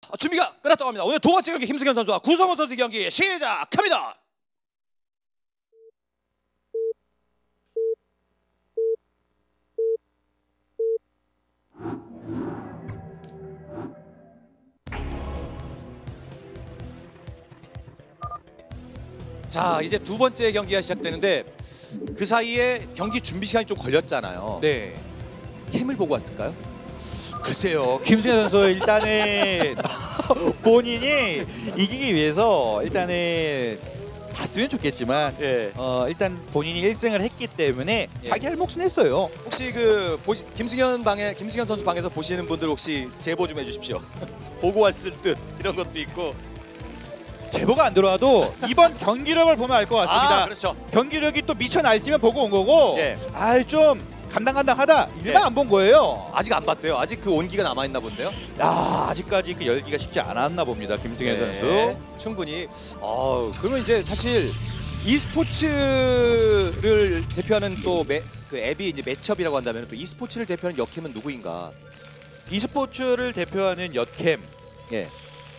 준비가 끝났다고 합니다. 오늘 두 번째 경기 김승현 선수와 구성훈 선수 경기 시작합니다. 자, 이제 두 번째 경기가 시작되는데 그 사이에 경기 준비 시간이 좀 걸렸잖아요. 네. 캠을 보고 왔을까요? 글쎄요. 김승현 선수 일단은 본인이 이기기 위해서 일단은 봤으면 좋겠지만 예. 일단 본인이 1승을 했기 때문에 예. 자기 할 몫은 했어요. 혹시 그 김승현 선수 방에서 보시는 분들 혹시 제보 좀 해주십시오. 보고 왔을 듯 이런 것도 있고. 제보가 안 들어와도 이번 경기력을 보면 알 것 같습니다. 아, 그렇죠. 경기력이 또 미쳐 날뛰면 보고 온 거고 예. 좀 간당간당하다 일만 예. 안 본 거예요. 아직 안 봤대요. 아직 그 온기가 남아 있나 본데요. 아직까지 그 열기가 식지 않았나 봅니다. 김승현 네, 선수. 충분히. 그러면 이제 사실 e스포츠를 대표하는 또 그 앱이 이제 매첩이라고 한다면 또 e스포츠를 대표하는 역캠은 누구인가? e스포츠를 대표하는 엿캠. 예.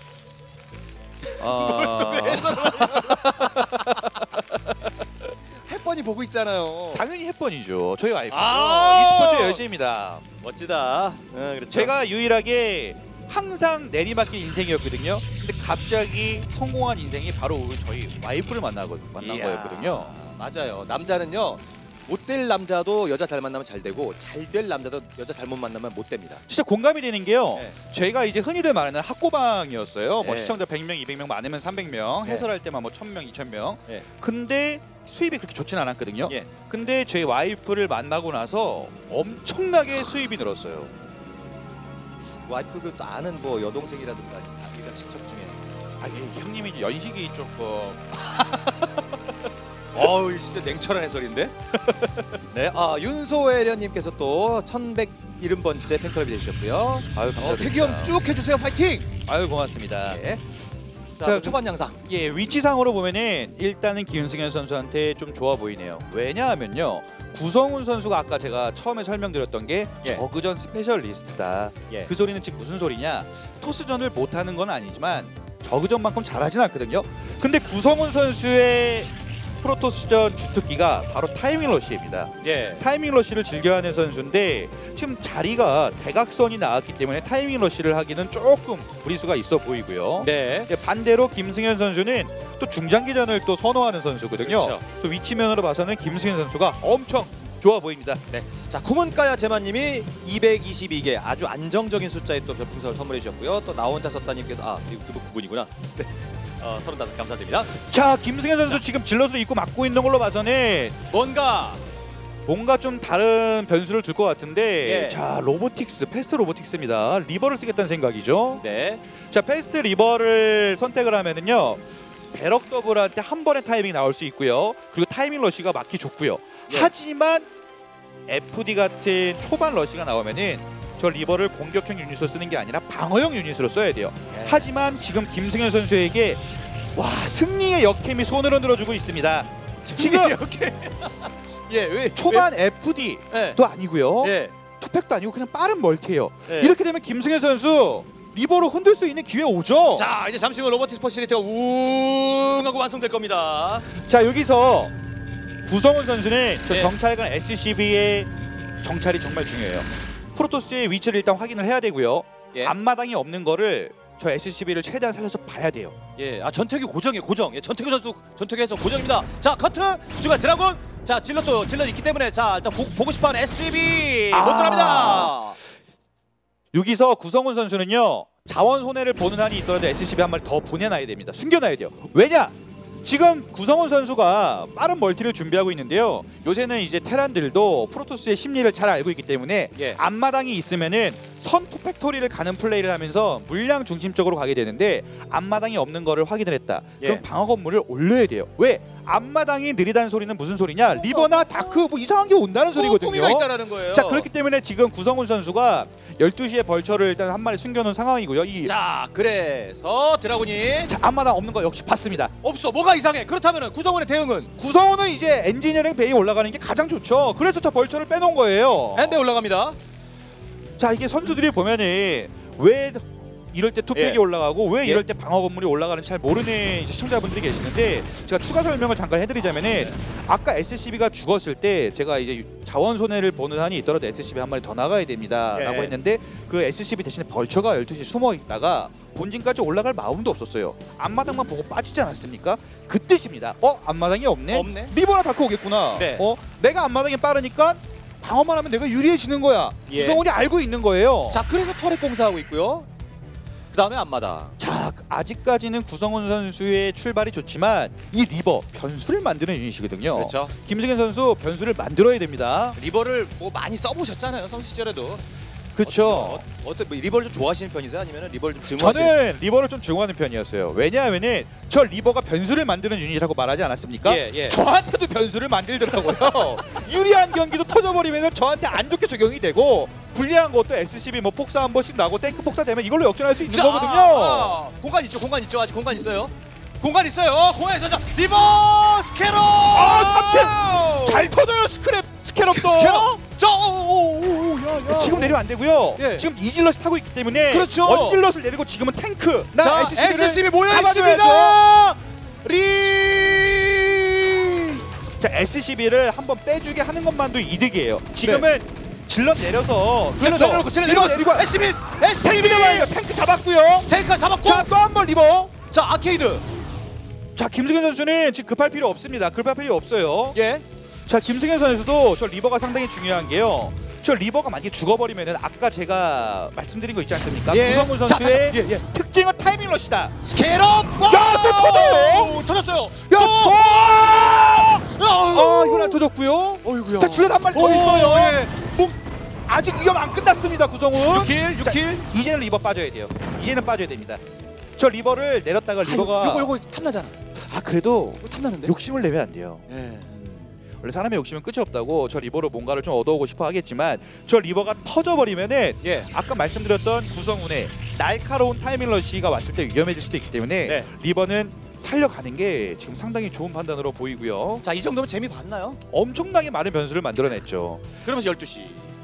햇번이 보고 있잖아요. 당연히 햇번이죠. 저희 와이프죠. 아 e스포츠 열심입니다. 멋지다. 그렇죠. 제가 유일하게 항상 내리막길 인생이었거든요. 근데 갑자기 성공한 인생이 바로 저희 와이프를 만난 거였거든요. 맞아요. 남자는요. 못 될 남자도 여자 잘 만나면 잘 되고 잘 될 남자도 여자 잘못 만나면 못 됩니다. 진짜 공감이 되는 게요. 네. 저희가 이제 흔히들 말하는 학고방이었어요. 뭐 네. 시청자 100명, 200명 많으면 300명, 네. 해설할 때만 뭐 1000명, 2000명. 네. 근데 수입이 그렇게 좋진 않았거든요. 예. 근데 저희 와이프를 만나고 나서 엄청나게 수입이 늘었어요. 와이프 그 또 아는 뭐 여동생이라든가 아기가 친척 중에. 형님이 연식이 조금 어우 진짜 냉철한 해설인데. 네, 윤소혜련님께서 또 1170번째 팬클럽이 되셨고요. 아유 감사합니다. 태규 형 쭉 해주세요, 파이팅. 아유 고맙습니다. 네. 자, 자, 초반 양상. 예, 위치상으로 보면은 일단은 김승현 선수한테 좀 좋아 보이네요. 왜냐하면요, 구성훈 선수가 아까 제가 처음에 설명드렸던 게 예. 저그전 스페셜리스트다. 예. 그 소리는 즉 무슨 소리냐? 토스전을 못하는 건 아니지만 저그전만큼 잘하진 않거든요. 근데 구성훈 선수의 프로토스전 주특기가 바로 타이밍 러시입니다. 예. 타이밍 러시를 즐겨하는 선수인데 지금 자리가 대각선이 나왔기 때문에 타이밍 러시를 하기는 조금 무리수가 있어 보이고요. 네. 반대로 김승현 선수는 또 중장기전을 또 선호하는 선수거든요. 그렇죠. 또 위치면으로 봐서는 김승현 선수가 엄청 좋아 보입니다. 네. 자, 구문가야 제마님이 222개 아주 안정적인 숫자의 또 별풍선을 선물해 주셨고요. 또 나 혼자 썼다님께서 그분 9분이구나. 네. 35 감사드립니다. 자, 김승현 선수 지금 질럿을 입고 막고 있는 걸로 봐서는 뭔가 좀 다른 변수를 둘 것 같은데 예. 자, 패스트 로보틱스입니다. 리버를 쓰겠다는 생각이죠. 네. 자, 패스트 리버를 선택을 하면은요, 배럭 더블한테 한 번의 타이밍 나올 수 있고요. 그리고 타이밍 러시가 맞기 좋고요. 예. 하지만 FD 같은 초반 러시가 나오면은 저 리버를 공격형 유닛으로 쓰는 게 아니라 방어형 유닛으로 써야 돼요. 예. 하지만 지금 김승현 선수에게 승리의 역캠이 손을 흔들어주고 있습니다. 지금 이렇게 예, 왜 초반 FD도 예. 아니고요. 예. 투팩도 아니고 그냥 빠른 멀티예요. 예. 이렇게 되면 김승현 선수 리버로 흔들 수 있는 기회 오죠. 자, 이제 잠시 후 로보틱스 퍼실리티가 우웅 하고 완성될 겁니다. 자, 여기서 구성훈 선수는 저 네. 정찰관 SCB의 정찰이 정말 중요해요. 프로토스의 위치를 일단 확인을 해야 되고요. 예. 앞마당이 없는 거를 저 SCB를 최대한 살려서 봐야 돼요. 예. 전태규 고정이에요. 고정. 예, 전태규 선수 전태규에서 고정입니다. 자, 커트. 중간 드라곤. 자, 질럿 있기 때문에 자, 일단 보고 싶어 하는 SCB 못 들어갑니다. 여기서 구성훈 선수는요, 자원 손해를 보는 한이 있더라도 SCB 한 마리 더 보내놔야 됩니다. 숨겨놔야 돼요. 왜냐? 지금 구성훈 선수가 빠른 멀티를 준비하고 있는데요. 요새는 이제 테란들도 프로토스의 심리를 잘 알고 있기 때문에 예. 앞마당이 있으면은 선투 팩토리를 가는 플레이를 하면서 물량 중심적으로 가게 되는데 앞마당이 없는 거를 확인을 했다. 그럼 예. 방어 건물을 올려야 돼요. 왜? 앞마당이 느리다는 소리는 무슨 소리냐? 리버나 다크 뭐 이상한 게 온다는 소리거든요. 뽕이가 있다라는 거예요. 자, 그렇기 때문에 지금 구성훈 선수가 12시에 벌처를 일단 한 마리 숨겨놓은 상황이고요. 자, 그래서 드라곤이 자, 앞마당 없는 거 역시 봤습니다. 없어. 뭐가 이상해? 그렇다면은 구성원의 대응은 구성훈은 이제 엔지니어링 베이 올라가는 게 가장 좋죠. 그래서 저 벌처를 빼놓은 거예요. 핸드 올라갑니다. 자, 이게 선수들이 보면은 왜 이럴 때 투팩이 예. 올라가고 왜 예. 이럴 때 방어 건물이 올라가는지 잘 모르는 이제 시청자분들이 계시는데 제가 추가 설명을 잠깐 해드리자면은 아까 SCB가 죽었을 때 제가 이제 자원 손해를 보는 한이 있더라도 SCB 한 마리 더 나가야 됩니다라고 예. 했는데 그 SCB 대신에 벌처가 12시에 숨어 있다가 본진까지 올라갈 마음도 없었어요. 앞마당만 보고 빠지지 않았습니까? 그 뜻입니다. 앞마당이 없네? 없네. 리버나 다크 오겠구나. 네. 내가 앞마당이 빠르니까 방어만 하면 내가 유리해지는 거야. 예. 구성원이 알고 있는 거예요. 자, 그래서 터렛 공사하고 있고요. 그 다음에 앞마당. 자, 아직까지는 구성훈 선수의 출발이 좋지만 이 리버 변수를 만드는 유닛이거든요. 그렇죠. 김승현 선수 변수를 만들어야 됩니다. 리버를 뭐 많이 써보셨잖아요, 선수 시절에도. 그렇죠. 어떻게 리버를 좀 좋아하시는 편이세요? 아니면 리버를 좀 증오하시는? 저는 리버를 좀 증오하는 편이었어요. 왜냐하면은 저 리버가 변수를 만드는 유닛이라고 말하지 않았습니까? 예. 저한테도 변수를 만들더라고요. 유리한 경기도 터져버리면 저한테 안 좋게 적용이 되고 불리한 것도 SCB 뭐 폭사 한 번씩 나고 탱크 폭사 되면 이걸로 역전할 수 있는 거거든요. 공간 있죠, 공간 있죠. 아직 공간 있어요. 공간 있어요. 공간에서 자, 리버 스캐럽. 잘 터져요 스캐럽도. 스캐럽. 야. 지금 내리면 안 되고요. 예. 지금 이질럿이 타고 있기 때문에 그렇죠. 원질럿을 내리고 지금은 탱크. 자, SCB를 SCB 모여 잡아줘야죠. 있습니다. 자, SCB를 한번 빼주게 하는 것만도 이득이에요. 지금은 질럿 내려서 내려놓고 리버 SCB 탱크 잡아요. 탱크 잡았고요. 탱크 잡았고. 자, 또 한 번 리버. 자, 아케이드. 자, 김승현 선수는 지금 급할 필요 없습니다. 급할 필요 없어요. 예. 자, 김승현 선수도 저 리버가 상당히 중요한 게요. 저 리버가 만약에 죽어버리면은 아까 제가 말씀드린 거 있지 않습니까? 예. 구성훈 선수의 자, 예. 특징은 타이밍 러시다. 스캐럽. 야, 또 터져요. 터졌어요. 야, 이건 안 터졌고요. 어이구야. 자, 줄렛 한 마리 더 있어요. 예. 뭐, 아직 위험 안 끝났습니다, 구성훈. 6킬. 이제는 리버 빠져야 돼요. 이제는 빠져야 됩니다. 저 리버를 내렸다가 리버가 요거 탐나잖아. 그래도 이거 탐나는데. 욕심을 내면 안 돼요. 예. 원래 사람의 욕심은 끝이 없다고 저 리버로 뭔가를 좀 얻어오고 싶어 하겠지만 저 리버가 터져버리면은 예. 아까 말씀드렸던 구성훈의 날카로운 타이밍 러시가 왔을 때 위험해질 수도 있기 때문에 네. 리버는 살려가는 게 지금 상당히 좋은 판단으로 보이고요. 자, 이 정도면 재미 봤나요? 엄청나게 많은 변수를 만들어냈죠. 그러면서 12시.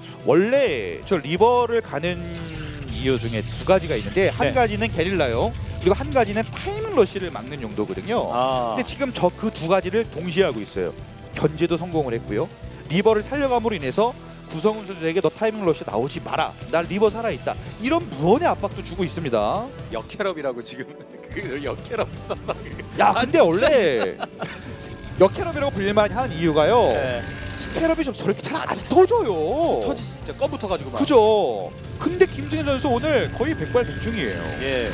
원래 저 리버를 가는 이유 중에 두 가지가 있는데 한 네. 가지는 게릴라요. 그리고 한 가지는 타이밍 러시를 막는 용도거든요. 근데 지금 저 그 두 가지를 동시에 하고 있어요. 견제도 성공을 했고요. 리버를 살려감으로 인해서 구성훈 선수에게 너 타이밍 러시 나오지 마라. 나 리버 살아있다. 이런 무언의 압박도 주고 있습니다. 역캐럽이라고 지금 그 역캐럽 터졌다. 야, 근데 원래 역캐럽이라고 불릴만 하는 이유가요. 예. 스캐럽이 저렇게 잘 안 터져요. 터지 진짜 껌부터 가지고 막. 그죠. 근데 김승현 선수 오늘 거의 백발백중이에요. 예.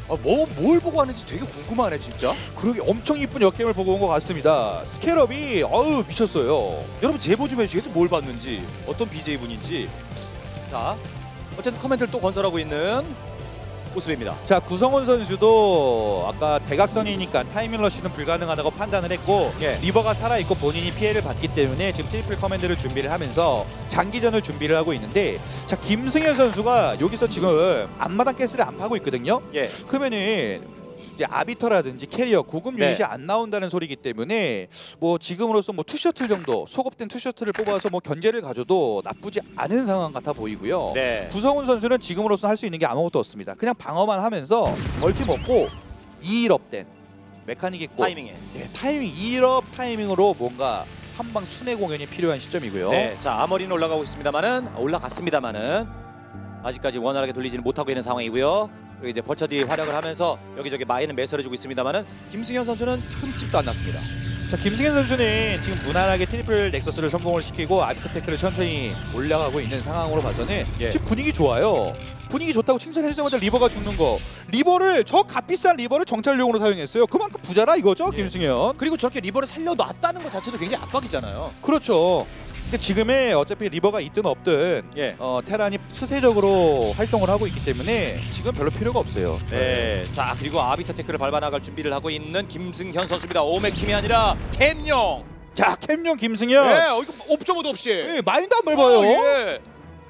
뭘 보고 하는지 되게 궁금하네 진짜. 그러게 엄청 이쁜 역캠을 보고 온 것 같습니다. 스캐럽이 미쳤어요. 여러분 제보 좀 해주시겠어요? 뭘 봤는지, 어떤 BJ 분인지. 자, 어쨌든 커맨드를 또 건설하고 있는 모습입니다. 자, 구성훈 선수도 아까 대각선이니까 타이밍 러시는 불가능하다고 판단을 했고 예. 리버가 살아있고 본인이 피해를 받기 때문에 지금 트리플 커맨드를 준비를 하면서 장기전을 준비를 하고 있는데 자, 김승현 선수가 여기서 지금 앞마당 가스를 안 파고 있거든요. 예. 그러면은 이제 아비터라든지 캐리어 고급 유닛이 네. 안 나온다는 소리이기 때문에 뭐 지금으로서 뭐 투셔틀 정도 소급된 투셔틀을 뽑아서 뭐 견제를 가져도 나쁘지 않은 상황 같아 보이고요. 네. 구성훈 선수는 지금으로서 할 수 있는 게 아무것도 없습니다. 그냥 방어만 하면서 멀티 먹고 2일업 된 메카닉 있고 타이밍에. 타이밍 2일업 타이밍으로 뭔가 한방 순회 공연이 필요한 시점이고요. 네. 자, 아머리는 올라가고 있습니다만은 올라갔습니다만은 아직까지 원활하게 돌리지는 못하고 있는 상황이고요. 그리고 이제 벌처디 활약을 하면서 여기저기 마인은 매설해주고 있습니다만은 김승현 선수는 흠집도 안 났습니다. 자, 김승현 선수는 지금 무난하게 트리플 넥서스를 성공을 시키고 아비터테크를 천천히 올라가고 있는 상황으로 봐서는 예. 지금 분위기 좋아요. 분위기 좋다고 칭찬해주자마자 리버가 죽는 거. 리버를 저 값비싼 리버를 정찰용으로 사용했어요. 그만큼 부자라 이거죠, 예. 김승현. 그리고 저렇게 리버를 살려놨다는 것 자체도 굉장히 압박이잖아요. 그렇죠. 근데 지금의 어차피 리버가 있든 없든 예. 테란이 수세적으로 활동을 하고 있기 때문에 지금 별로 필요가 없어요. 네. 자, 그리고 아비터 테크를 밟아 나갈 준비를 하고 있는 김승현 선수입니다. 오맥킴이 아니라 캠용. 자, 캠용 김승현. 이거 옵저버도 없이. 예, 마인드 안 밟아요. 예.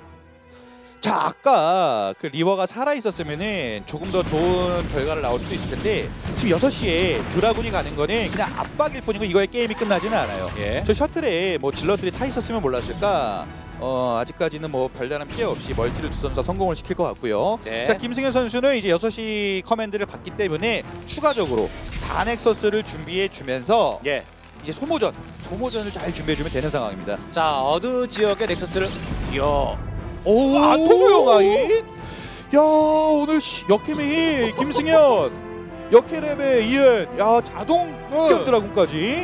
자, 아까 그 리버가 살아 있었으면은 조금 더 좋은 결과를 나올 수도 있을 텐데 지금 6시에 드라군이 가는 거는 그냥 압박일 뿐이고 이거에 게임이 끝나지는 않아요. 예. 저 셔틀에 뭐 질럿들이 타 있었으면 몰랐을까 아직까지는 뭐 별다른 피해 없이 멀티를 두 선수가 성공을 시킬 것 같고요. 네. 자, 김승현 선수는 이제 6시 커맨드를 받기 때문에 추가적으로 4넥서스를 준비해 주면서 예. 이제 소모전을 잘 준비해 주면 되는 상황입니다. 자, 어느 지역의 넥서스를 이야. 오, 토모요가이. 야, 오늘 역캠이 김승현 역캐랩에 이은 자동 합격 드라군까지.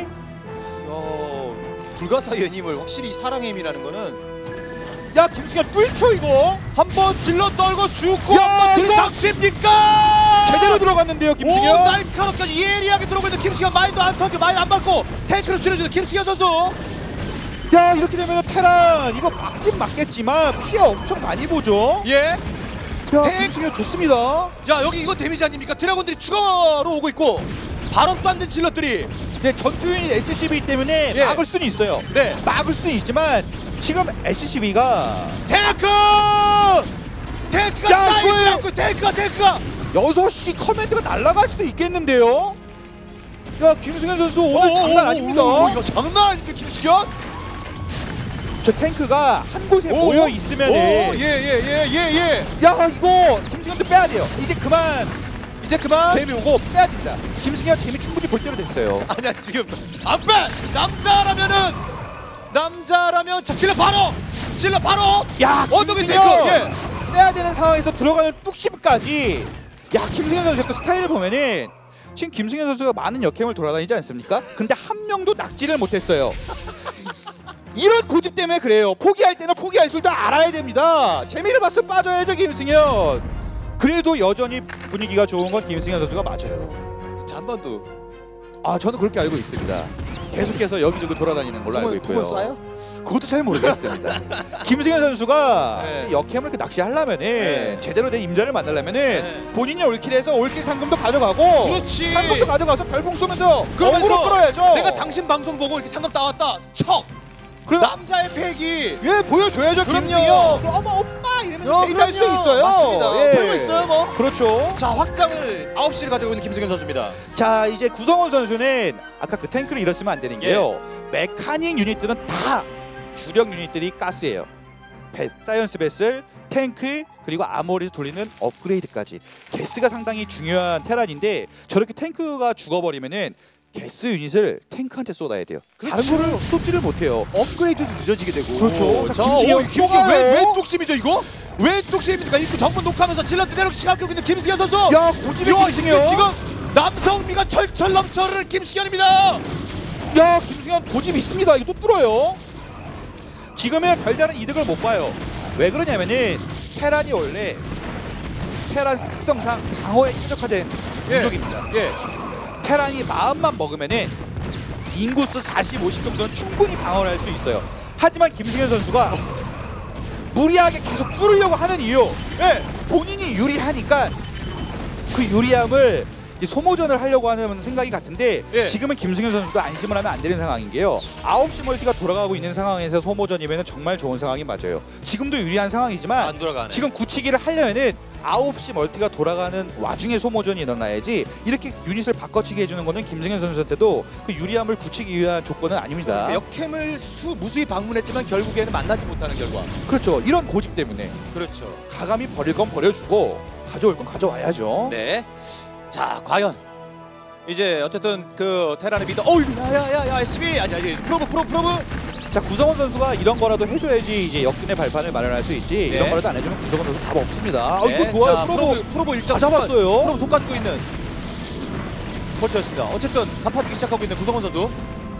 불가사의 힘을 확실히 사랑의 힘이라는 거는 야, 김승현 뚫쳐 이거. 한번 질러 떨고 죽고 야, 한번 이거 들이닥칩니까? 제대로 들어갔는데요, 오, 김승현. 날카롭게 예리하게 들어오고 있는 김승현. 마인도 안 터져, 마인 안 받고 탱크를 줄여주는 김승현 선수. 야, 이렇게 되면 테란 이거 맞긴 맞겠지만 피해 엄청 많이 보죠. 예. 야, 김승현 좋습니다. 야, 여기 이거 데미지 아닙니까? 드래곤들이 추가로 오고 있고 발업도 안 된 질럿들이. 네, 전투인 SCB 때문에 예. 막을 수는 있어요. 네. 막을 수는 있지만 지금 SCB가 탱크가 야, 쌓이지 이거예요. 않고 탱크가 6시 커맨드가 날아갈 수도 있겠는데요. 야, 김승현 선수 오늘 장난 아닙니다. 이거 장난 아닙니까, 김승현? 저 탱크가 한 곳에 모여 있으면은 예. 야, 이거 김승현도 빼야 돼요. 이제 그만 이제 그만. 재미 오고 빼야 됩니다. 김승현 재미 충분히 볼 대로 됐어요. 아니야, 지금 안 빼. 남자라면 자, 질러 바로. 야, 언덕에 김승현 탱크. 예. 빼야 되는 상황에서 들어가는 뚝심까지. 야, 김승현 선수의 또 스타일을 보면은 지금 김승현 선수가 많은 역행을 돌아다니지 않습니까? 근데 한 명도 낙지를 못했어요. 이런 고집 때문에 그래요. 포기할 때는 포기할 줄도 알아야 됩니다. 재미를 봤으면 빠져야죠, 김승현. 그래도 여전히 분위기가 좋은 건 김승현 선수가 맞아요. 자, 한 번 더. 저는 그렇게 알고 있습니다. 계속해서 여기저기 돌아다니는 걸로 알고 있고요. 쏴요? 그것도 잘 모르겠습니다. 김승현 선수가 네. 이제 역캠을 그 낚시하려면은 네. 제대로 된 임자를 만나려면은 네. 본인이 올킬해서 올킬 상금도 가져가고 그렇지. 상금도 가져가서 별풍 쏘면서 그러면서 어그로 끌어야죠. 내가 당신 방송 보고 이렇게 상금 따왔다. 척. 그럼 남자의 패기. 예, 보여줘야죠. 그럼요. 김승현. 그럼 어머 오빠 이러면서 페이드할 수도 있어요. 맞습니다. 예. 보고 있어요, 뭐. 그렇죠. 자, 확장을 9시를 가지고 있는 김승현 선수입니다. 자, 이제 구성원 선수는 아까 그 탱크를 잃었으면 안 되는 게요. 예. 메카닉 유닛들은 다 주력 유닛들이 가스예요. 사이언스 베슬, 탱크, 그리고 아모리에서 돌리는 업그레이드까지. 게스가 상당히 중요한 테란인데 저렇게 탱크가 죽어버리면은 게스 유닛을 탱크한테 쏟아야 돼요. 그렇죠. 다른 거를 쏟지를 못해요. 업그레이드도 늦어지게 되고. 그렇죠. 자, 김승현 김승현 또 왜 가요? 뚝심이죠, 이거? 왜 뚝심입니까? 입구 정문 녹화하면서 질럿 내놓고 시간 끌고 있는 김승현 선수. 야, 고집의 야, 김승현. 이게 지금 남성미가 철철 넘쳐흐르는 김승현입니다. 야, 김승현 고집 있습니다. 이거 또 뚫어요. 지금은 별다른 이득을 못 봐요. 왜 그러냐면은 테란이 원래 테란 특성상 방어에 최적화된 종족입니다. 예. 테란이 마음만 먹으면은 인구수 40, 50 정도는 충분히 방어를 할 수 있어요. 하지만 김승현 선수가 무리하게 계속 뚫으려고 하는 이유, 본인이 유리하니까 그 유리함을 이 소모전을 하려고 하는 생각이 같은데 지금은 김승현 선수도 안심을 하면 안 되는 상황인 게요. 9시 멀티가 돌아가고 있는 상황에서 소모전이면 정말 좋은 상황이 맞아요. 지금도 유리한 상황이지만 안 돌아가네. 지금 굳히기를 하려면은 9시 멀티가 돌아가는 와중에 소모전이 일어나야지 이렇게 유닛을 바꿔치기 해주는 거는 김승현 선수한테도 그 유리함을 굳히기 위한 조건은 아닙니다. 역캠을 무수히 방문했지만 결국에는 만나지 못하는 결과. 그렇죠. 이런 고집 때문에 그렇죠. 가감히 버릴 건 버려주고 가져올 건 가져와야죠. 네. 자, 과연 이제 어쨌든 그 테란의 리더. 야야야야 SB 아니야 이제 프로브. 자, 구성원 선수가 이런 거라도 해줘야지 이제 역전의 발판을 마련할 수 있지. 네. 이런 거라도 안 해주면 구성원 선수 답 없습니다. 네. 이거 좋아요. 자, 프로브 일단 다 잡았어요. 프로브 속 가지고 있는 버텨였습니다. 어쨌든 갚아주기 시작하고 있는 구성원 선수.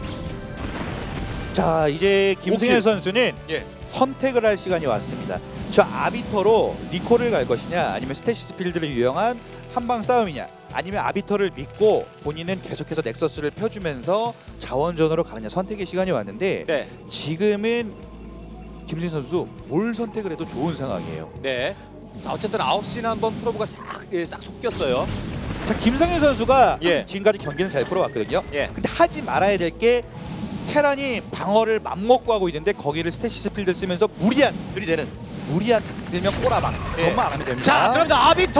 자, 이제 김승현 오킬. 선수는 예. 선택을 할 시간이 왔습니다. 저 아비터로 리콜을 갈 것이냐, 아니면 스테시스 필드를 유용한 한방 싸움이냐, 아니면 아비터를 믿고 본인은 계속해서 넥서스를 펴주면서 자원전으로 가느냐 선택의 시간이 왔는데 네. 지금은 김승현 선수 뭘 선택을 해도 좋은 상황이에요. 네. 자, 어쨌든 9시는 한번 프로브가 싹 속겼어요. 자, 김성현 선수가 예. 지금까지 경기는 잘 풀어왔거든요. 예. 근데 하지 말아야 될 게 테란이 방어를 맘먹고 하고 있는데 거기를 스테시스 필드 쓰면서 무리한 일명 꼬라박 예. 그것만 안 하면 됩니다. 자, 그런다 아비터.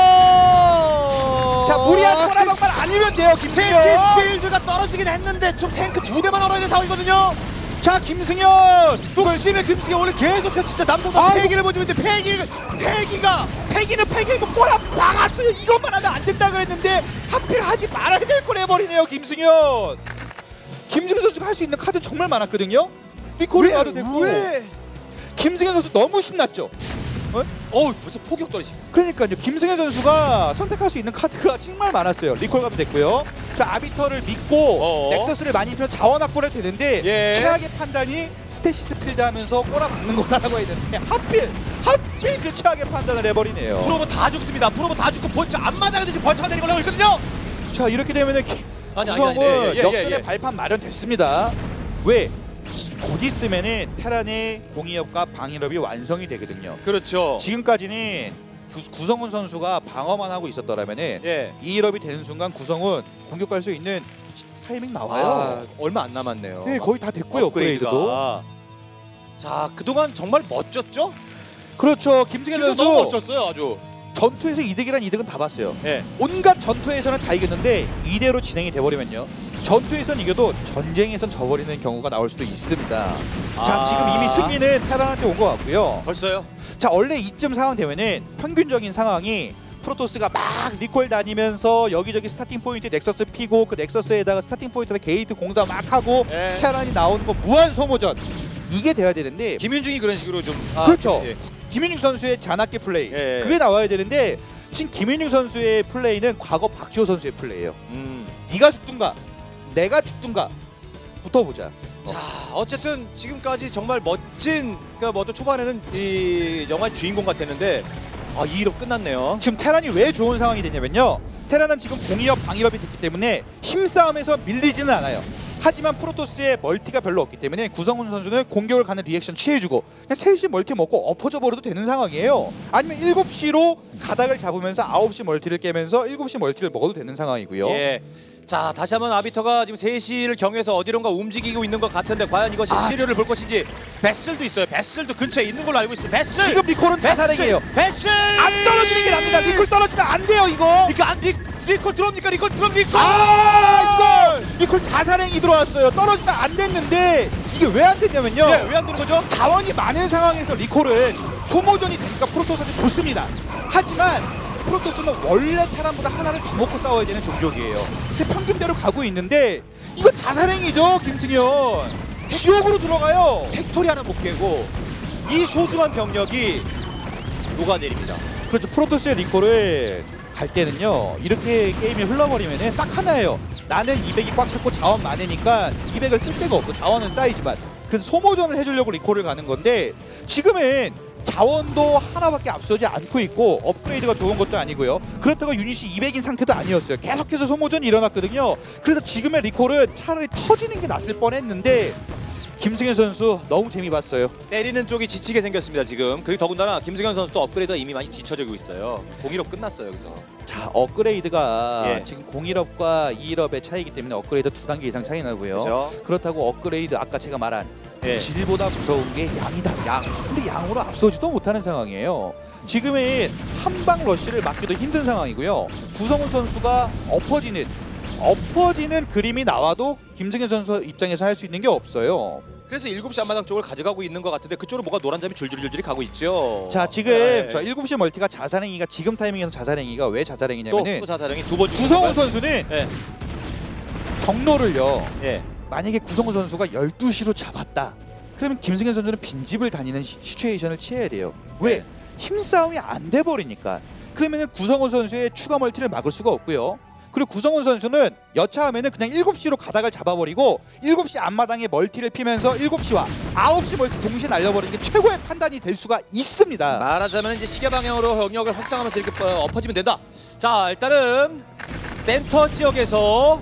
자, 무리한 꼬라박만 아니면 돼요. 스테이시 김승현. 스필드가 떨어지긴 했는데 좀 탱크 2대만 얼어 있는 상황이거든요. 자 김승현 뚝심의 김승현 오늘 계속해서 진짜 남성도 패기를 보여주고 있는데 패기는 뭐 꼬라 박았어요. 이것만 하면 안 된다 그랬는데 하필 하지 말아야 될 걸 해버리네요. 김승현 선수가 할 수 있는 카드는 정말 많았거든요. 리콜을 가도 됐고 김승현 선수 너무 신났죠. 벌써 포격 떨어지. 그러니까요. 김승현 선수가 선택할 수 있는 카드가 정말 많았어요. 리콜 가도 됐고요. 자 아비터를 믿고 넥서스를 많이 피면 자원 확보를 해도 되는데 최악의 판단이 스테시스 필드 하면서 꼬라박는 거라고 했는데 하필 그 최악의 판단을 해버리네요. 프로보 다 죽습니다. 프로보 다 죽고 벌써 앞마당에 지금 벌처가 내리고 올라오고 있거든요. 자 이렇게 되면은 구성은 역전의 발판 마련됐습니다. 왜? 곧 있으면은 테란의 공이업과 방일업이 완성이 되거든요. 그렇죠. 지금까지는 구성훈 선수가 방어만 하고 있었더라면은 이 일업이 되는 순간 구성훈 공격할 수 있는 타이밍 나와요. 얼마 안 남았네요. 네, 거의 다 됐고요. 업그레이드도. 자, 그동안 정말 멋졌죠? 그렇죠. 김승현 선수 너무 멋졌어요, 아주. 전투에서 이득이란 이득은 다 봤어요. 온갖 전투에서는 다 이겼는데 이대로 진행이 돼버리면요. 전투에선 이겨도 전쟁에선 져버리는 경우가 나올 수도 있습니다. 자 지금 이미 승리는 테란한테 온 것 같고요. 벌써요? 자 원래 이쯤 상황 되면은 평균적인 상황이 프로토스가 막 리콜 다니면서 여기저기 스타팅 포인트 넥서스 피고 그 넥서스에다가 스타팅 포인트에다 게이트 공사 막 하고 테란이 나오는 거 무한 소모전 이게 돼야 되는데 김윤중이 그런 식으로 좀 그렇죠. 김윤중 선수의 잔악계 플레이 그게 나와야 되는데 지금 김윤중 선수의 플레이는 과거 박지호 선수의 플레이예요. 네가 죽든가 내가 죽든가 붙어보자. 자 어쨌든 지금까지 정말 멋진 그러니까 뭐또 초반에는 이 영화의 주인공 같았는데 이 일업 끝났네요. 지금 테란이 왜 좋은 상황이 되냐면요. 테란은 지금 공이업 방일업이 됐기 때문에 힘싸움에서 밀리지는 않아요. 하지만 프로토스의 멀티가 별로 없기 때문에 구성훈 선수는 공격을 가는 리액션 취해주고 그냥 3시 멀티 먹고 엎어져 버려도 되는 상황이에요. 아니면 7시로 가닥을 잡으면서 9시 멀티를 깨면서 7시 멀티를 먹어도 되는 상황이고요. 자 다시 한번 아비터가 지금 3시를 경유해서 어디론가 움직이고 있는 것 같은데 과연 이것이 시료를 볼 것인지. 베슬도 있어요. 베슬도 근처에 있는 걸로 알고 있습니다. 베슬! 지금 리콜은 자살행이에요. 베슬! 안 떨어지는 게 납니다. 리콜 떨어지면 안 돼요 이거. 리콜 들어옵니까? 리콜! 리콜 자살행이 들어왔어요. 떨어지면 안 됐는데 이게 왜 안 됐냐면요. 왜 안 되는 거죠? 자원이 많은 상황에서 리콜은 소모전이 되니까 프로토스한테 좋습니다. 하지만 프로토스는 원래 테란보다 하나를 더 먹고 싸워야 되는 종족이에요. 근데 평균대로 가고 있는데 이거 자살행이죠. 김승현 지옥으로 들어가요. 팩토리 하나 못 깨고 이 소중한 병력이 녹아내립니다. 그렇죠. 프로토스의 리콜을 갈 때는요 이렇게 게임이 흘러버리면 딱 하나예요. 나는 200이 꽉 찼고 자원 많으니까 200을 쓸 데가 없고 자원은 쌓이지만 그래서 소모전을 해주려고 리콜을 가는 건데 지금은 자원도 하나밖에 앞서지 않고 있고 업그레이드가 좋은 것도 아니고요. 그렇다고 유닛이 200인 상태도 아니었어요. 계속해서 소모전이 일어났거든요. 그래서 지금의 리콜은 차라리 터지는 게 낫을 뻔했는데 김승현 선수 너무 재미봤어요. 때리는 쪽이 지치게 생겼습니다 지금. 그리고 더군다나 김승현 선수도 업그레이드가 이미 많이 뒤쳐지고 있어요. 공일업 끝났어요 여기서. 자 업그레이드가 지금 01업과 2일업의 차이기 때문에 업그레이드 2단계 이상 차이 나고요. 그렇죠? 그렇다고 업그레이드 아까 제가 말한 질보다 무서운 게 양이다. 양. 근데 양으로 앞서지도 못하는 상황이에요. 지금은 한방 러쉬를 막기도 힘든 상황이고요. 구성훈 선수가 엎어지는 그림이 나와도 김승현 선수 입장에서 할 수 있는 게 없어요. 그래서 7시 앞마당 쪽을 가져가고 있는 것 같은데 그쪽으로 뭐가 노란 점이 줄줄이 가고 있죠. 자 지금 저 7시 멀티가 자살행위가 지금 타이밍에서 자살행위가 왜 자살행위냐면은 또 자살행위 두 번 구성훈 선수는 경로를요. 만약에 구성훈 선수가 12시로 잡았다. 그러면 김승현 선수는 빈집을 다니는 시츄에이션을 취해야 돼요. 왜? 힘싸움이 안 돼 버리니까. 그러면은 구성훈 선수의 추가 멀티를 막을 수가 없고요. 그리고 구성훈 선수는 여차하면은 그냥 7시로 가닥을 잡아버리고 7시 앞마당에 멀티를 피면서 7시와 9시 멀티 동시에 날려버리는 게 최고의 판단이 될 수가 있습니다. 말하자면 이제 시계 방향으로 병력을 확장하면서 이렇게 엎어지면 된다. 자 일단은 센터 지역에서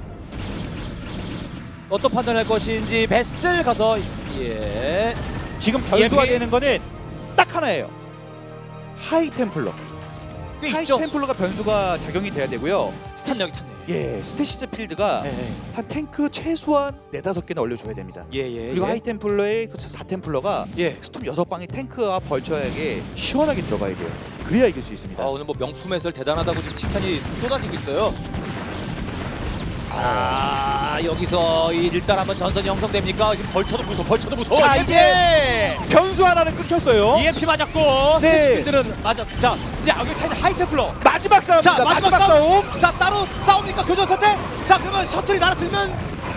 어떤 판단을 할 것인지 베슬 가서 지금 변수가 되는 거는 딱 하나예요. 하이 템플러. 하이 템플러가 변수가 작용이 돼야 되고요. 탄력이 탔네. 스테시스 필드가 한 탱크 최소한 4-5개는 올려줘야 됩니다. 그리고 하이 템플러의 4템플러가 스톰 6방에 탱크와 벌처에게 시원하게 들어가야 돼요. 그래야 이길 수 있습니다. 오늘 뭐 명품 해설 대단하다고 지금 칭찬이 쏟아지고 있어요. 자 자 여기서 일단 한번 전선이 형성됩니까? 지금 벌쳐도 무서워. 자, EMP! 이제 변수 하나는 끊겼어요. EMP 맞았고 네. 스피드는 맞아. 자 이제 여기 하이템플러. 마지막 싸움입니다. 자 마지막 싸움. 자 따로 싸웁니까 교전 선택? 자 그러면 셔틀이 날아들면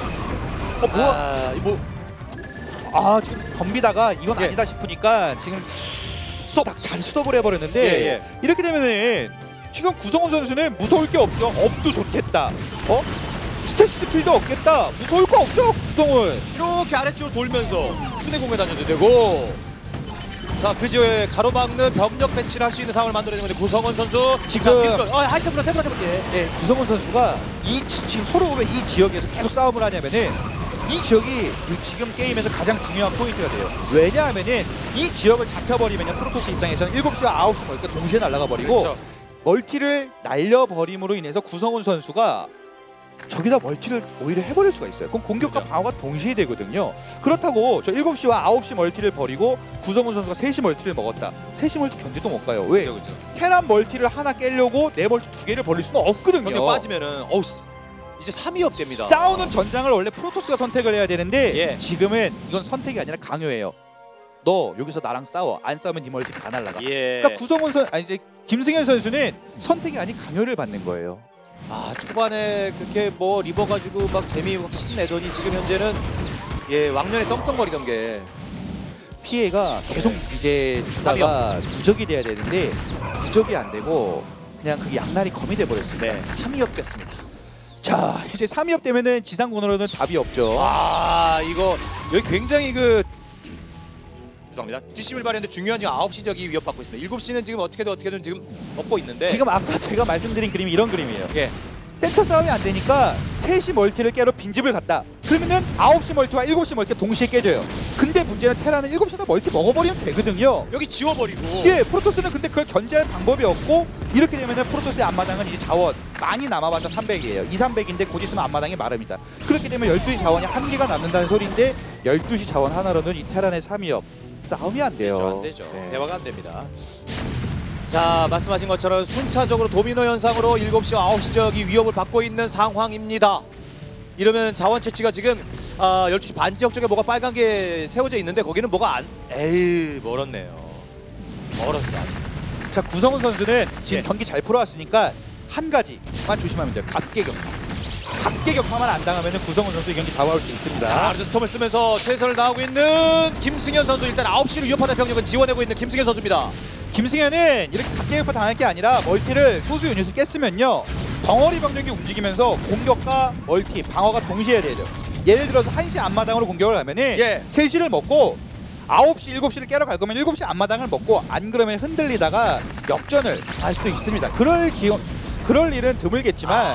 지금 덤비다가 이건 예. 아니다 싶으니까 지금 스톱 잘 스톱을 해버렸는데 예. 이렇게 되면은 지금 구성훈 선수는 무서울 게 없죠. 업도 좋겠다. 스테이시 필도 없겠다. 무서울 거 없죠, 구성훈. 이렇게 아래쪽으로 돌면서 순회 공에 다녀도 되고. 자 그 지역에 가로막는 병력 배치를 할 수 있는 상황을 만들어내는 건데 구성원 선수 지금 하이템플러 템플러 네, 구성훈 선수가 지금 서로 보면 이 지역에서 계속 싸움을 하냐면은 이 지역이 지금 게임에서 가장 중요한 포인트가 돼요. 왜냐하면은 이 지역을 잡혀버리면요 프로토스 입장에서는 7시와 9시 멀티가 동시에 날아가 버리고 그렇죠. 멀티를 날려버림으로 인해서 구성훈 선수가 저기다 멀티를 오히려 해버릴 수가 있어요. 그럼 공격과 그렇죠. 방어가 동시에 되거든요. 그렇다고 저 7시와 9시 멀티를 버리고 구성훈 선수가 3시 멀티를 먹었다. 3시 멀티 견제도 못 가요. 왜? 그렇죠. 테란 멀티를 하나 깨려고 내 멀티 2개를 벌릴 수는 없거든요. 병력 빠지면은 이제 3위업 됩니다. 싸우는 전장을 원래 프로토스가 선택을 해야 되는데 예. 지금은 이건 선택이 아니라 강요예요. 너 여기서 나랑 싸워. 안 싸우면 네 멀티 다 날라가. 예. 그러니까 이제 김승현 선수는 선택이 아닌 강요를 받는 거예요. 초반에 그렇게 리버 가지고 막 재미 확 신내더니 지금 현재는 왕년에 떵떵거리던 게 피해가 계속 이제 주다가 누적이 돼야 되는데 누적이 안 되고 그냥 그게 양날이 검이 돼 버렸습니다. 네, 3위업 됐습니다. 자, 이제 3위업 되면은 지상군으로는 답이 없죠. 이거 여기 굉장히 죄송합니다. 뒷심을 발휘했는데 중요한 지금 9시 적이 위협받고 있습니다. 7시는 지금 어떻게든 지금 먹고 있는데 지금 아까 제가 말씀드린 그림이 이런 그림이에요. 예. 센터 싸움이 안 되니까 3시 멀티를 깨러 빈집을 갔다. 그러면은 9시 멀티와 7시 멀티가 동시에 깨져요. 근데 문제는 테라는 7시에다 멀티 먹어버리면 되거든요. 여기 지워버리고 예, 프로토스는 근데 그걸 견제할 방법이 없고 이렇게 되면은 프로토스의 앞마당은 이제 자원 많이 남아봤자 300이에요. 300인데 곧 있으면 앞마당이 마릅니다. 그렇게 되면 12시 자원이 한개가 남는다는 소리인데 12시 자원 하나로는 이 테란의 3위업 싸움이 안 돼요. 안 되죠. 네. 대화가 안 됩니다. 자 말씀하신 것처럼 순차적으로 도미노 현상으로 7시와 9시 지역이 위협을 받고 있는 상황입니다. 이러면 자원 채취가 지금 12시 반 지역 쪽에 뭐가 빨간 게 세워져 있는데 거기는 뭐가 멀었네요. 멀었어 아직. 자, 구성훈 선수는 지금 예. 경기 잘 풀어왔으니까 한 가지만 조심하면 돼요. 각계격파. 각계격파만 안 당하면 구성훈 선수 이 경기 잡아올 수 있습니다. 자, 스톰을 쓰면서 최선을 다하고 있는 김승현 선수. 일단 9시로 위협하는 병력은 지원하고 있는 김승현 선수입니다. 김승현은 이렇게 각계격파 당할 게 아니라 멀티를 소수 유닛을 깼으면요 덩어리 병력이 움직이면서 공격과 멀티, 방어가 동시에 해야 되죠. 예를 들어서 1시 앞마당으로 공격을 하면은 예. 3시를 먹고 9시, 7시를 깨러 갈 거면 7시 앞마당을 먹고 안 그러면 흔들리다가 역전을 할 수도 있습니다. 그럴 일은 드물겠지만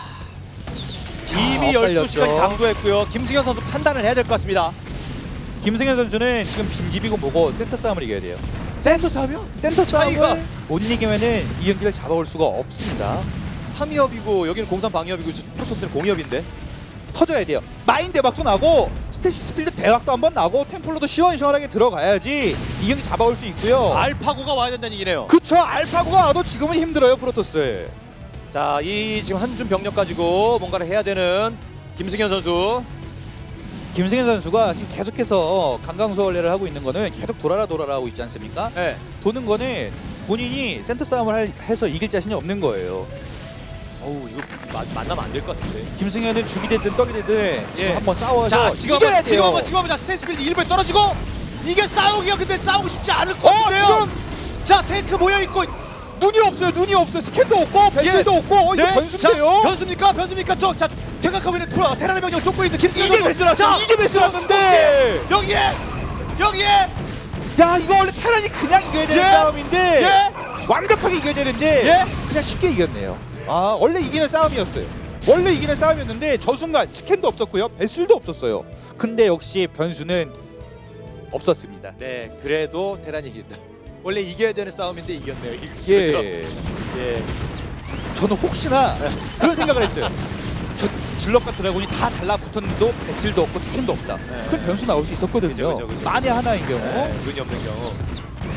이미 엇갈렸죠. 12시까지 강도했고요. 김승현 선수 판단을 해야 될 것 같습니다. 김승현 선수는 지금 빈집이고 뭐고 센터 싸움을 이겨야 돼요. 센터 싸움이요? 센터 차이가. 싸움을 못 이기면은 이 경기를 잡아올 수가 없습니다. 3위업이고 여기는 공산 방위업이고 프로토스는 공이업인데 터져야 돼요. 마인 대박도 나고 스테이시 스필드 대박도 한번 나고 템플러도 시원시원하게 들어가야지 이 경기 잡아올 수 있고요. 알파고가 와야 된다는 얘기네요. 그쵸, 알파고가 와도 지금은 힘들어요 프로토스. 자, 이 지금 한 줌 병력 가지고 뭔가를 해야 되는 김승현 선수. 김승현 선수가 지금 계속해서 강강수월래를 하고 있는 거는 계속 돌아라 하고 있지 않습니까? 네. 도는 거는 본인이 센터 싸움을 해서 이길 자신이 없는 거예요. 이거 만나면 안 될 것 같은데. 김승현은 죽이 되든 떡이 되든 지금 예. 한번 싸워서 자, 지금 이겨야 돼요. 한번 스테이스 빌드 1분 떨어지고 이게 싸우기가 근데 싸우고 싶지 않을 것 같은데요. 자, 탱크 모여 있고 눈이 없어요. 스캔도 없고 배슬도 없고 이거 변수인데요. 변수입니까? 자, 생각하고 있는 테란의 병력 쫓고 있는 김승현 이제 선수. 배슬 이제 배슬 왔는데 여기에 야, 이거 원래 테란이 그냥 이겨야 되는 예. 싸움인데 완벽하게 이겨야 되는데 예. 그냥 쉽게 이겼네요. 원래 이기는 싸움이었어요. 원래 이기는 싸움이었는데 저 순간 스캔도 없었고요. 배슬도 없었어요. 근데 역시 변수는 없었습니다. 네, 그래도 테란이 이긴다. 원래 이겨야 되는 싸움인데 이겼네요. 예. 그렇죠? 예. 저는 혹시나 그런 생각을 했어요. 저 질럿과 드래곤이 다 달라붙었는데도 배슬도 없고 스캔도 없다. 그럼 변수 나올 수 있었거든요. 그죠. 만에 하나인 경우. 눈이 없는 경우.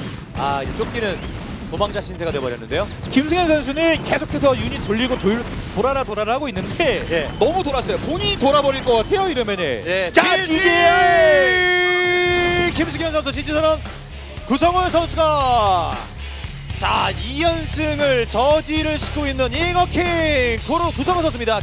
이제 쫓기는 도망자 신세가 돼버렸는데요. 김승현 선수는 계속해서 유닛 돌리고 돌아라 하고 있는데 예. 너무 돌았어요. 본인이 돌아버릴 것 같아요. 이러면은. 예, 자, 김승현 선수 진지선언. 구성훈 선수가 자 2연승을 저지를 시키고 있는 잉어킹 코로 구성훈 선수입니다.